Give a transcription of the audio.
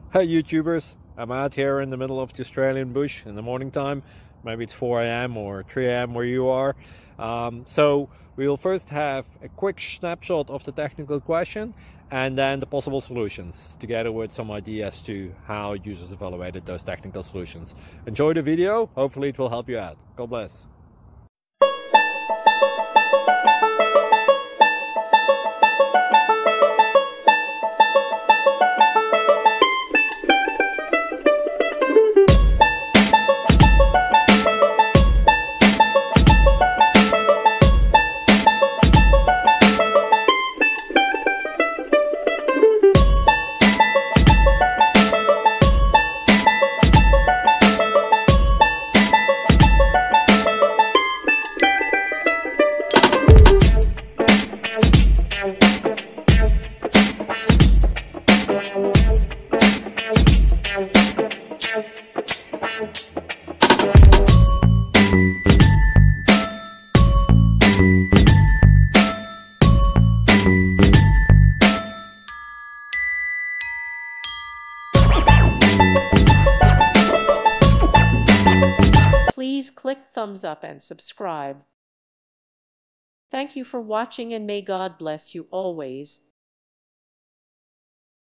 Hey YouTubers, I'm out here in the middle of the Australian bush in the morning time. Maybe it's 4 a.m. or 3 a.m. where you are. So we'll first have a quick snapshot of the technical question and then the possible solutions, together with some ideas to how users evaluated those technical solutions. Enjoy the video, hopefully it will help you out. God bless. Please click thumbs up and subscribe. Thank you for watching and may God bless you always.